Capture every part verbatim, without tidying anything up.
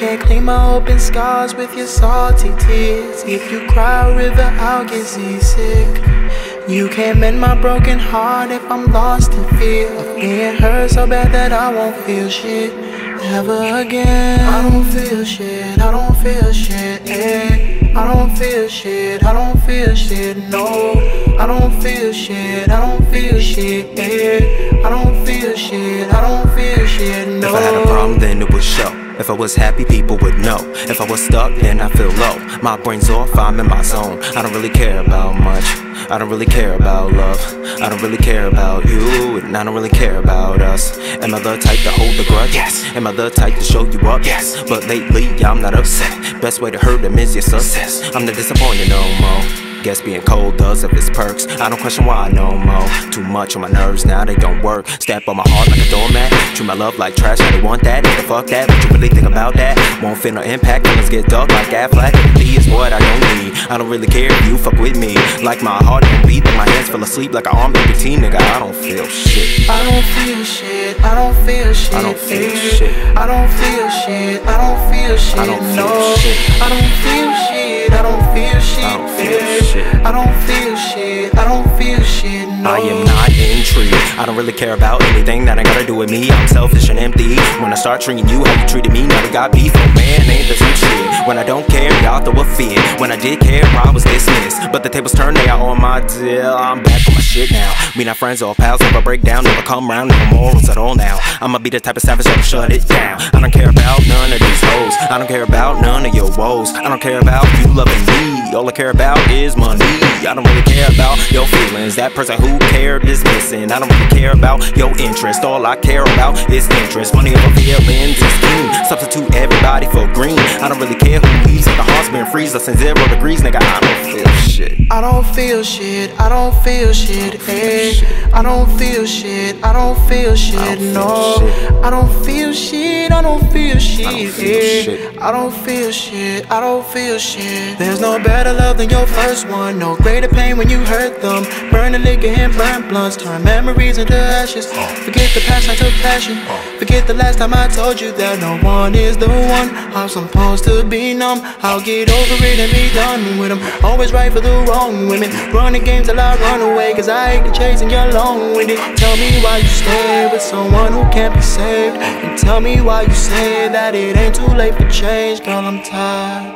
can't clean my open scars with your salty tears. If you cry a river, I'll get seasick. You can't mend my broken heart if I'm lost in fear of being hurt so bad that I won't feel shit ever again. I don't feel shit, I don't feel shit, eh. I don't feel shit, I don't feel shit, no. I don't feel shit, I don't feel shit, eh. I don't feel shit, I don't feel shit, no. If I had a problem, then it would show. If I was happy, people would know. If I was stuck, then I feel low. My brain's off, I'm in my zone. I don't really care about much. I don't really care about love. I don't really care about you, and I don't really care about us. Am I the type to hold the grudge? Yes. Am I the type to show you up? Yes. But lately, I'm not upset. Best way to hurt them is your success. I'm not disappointed no more. Guess being cold does have its perks. I don't question why no more. Too much on my nerves, now they don't work. Step on my heart like a doormat. Treat my love like trash, I don't want that. What the fuck that? What you really think about that? Won't feel no impact, feelings get dark like Affleck. Empathy is what I don't need. I don't really care if you fuck with me. Like my heart don't beat, and my hands fell asleep like an armed amputee, nigga. I don't feel shit. I don't feel shit, I don't feel shit. I don't feel shit. I don't feel shit, I don't feel shit. I don't feel no. shit. I don't feel shit, I don't feel shit. I don't feel shit. I don't feel shit, I don't feel shit, no. I am not intrigued. I don't really care about anything that ain't gotta do with me. I'm selfish and empty. When I start treating you how you treated me, now we got beef. Oh man, ain't this some shit? When I don't care, y'all throw a fit. When I did care, I was dismissed. But the tables turned, they are on my deal. I'm back on my shit now. We not friends or pals, never break down, never come round, no morals at all now. I'ma be the type of savage that'll shut it down. I don't care about none of these hoes. I don't care about none of your woes. I don't care about you loving me. All I care about is money. I don't really care about your feelings. That person who cared is missing. I don't really care about your interest. All I care about is interest. Money over feelings is keen. Substitute everybody for green. I don't really care who leaves. If the heart's been freeze us in zero degrees, nigga, I don't feel shit. I don't feel shit, I don't feel shit, eh. I don't feel shit, I don't feel shit, no. I don't feel shit, I don't feel shit, eh. I don't feel shit, I don't feel shit. There's no better love than your first one. No greater pain when you hurt them. Burn the liquor and burn blunts. Turn memories into ashes. Forget the past, I took passion. Forget the last time I told you that no one is the one. I'm supposed to be numb. I'll get over it and be done with them. Always right for the wrong women. Running games till I run away, cause I hate chasing you long-winded. Tell me why you stay with someone who can't be saved. And tell me why you say that it ain't too late for change. Girl, I'm tired.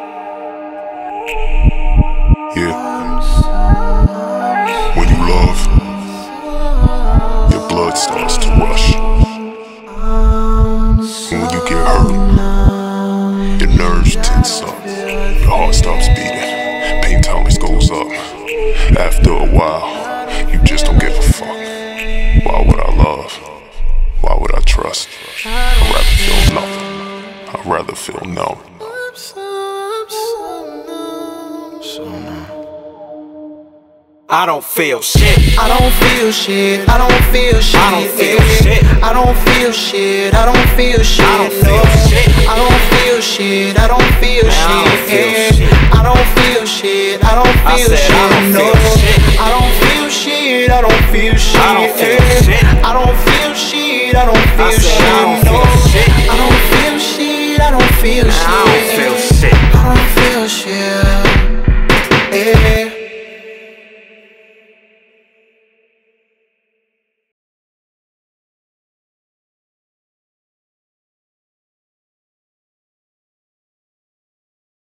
Yeah. When you love, your blood starts to rush. And when you get hurt, your nerves tense up, your heart stops beating, pain tolerance goes up. After a while, you just don't give a fuck. Why would I love? Why would I trust? I'd rather feel nothing. I'd rather feel numb. So no. I don't feel shit. I don't feel shit. I don't feel shit. I don't feel shit. I don't feel shit. I don't feel shit. I don't feel shit. I don't feel shit. I don't feel shit. I don't feel shit. I don't feel shit. No. I don't feel shit. I don't feel shit. I don't feel shit. I don't feel shit. I don't feel shit. No. I don't feel shit. I don't feel shit. I don't feel shit. I don't feel shit. Yeah.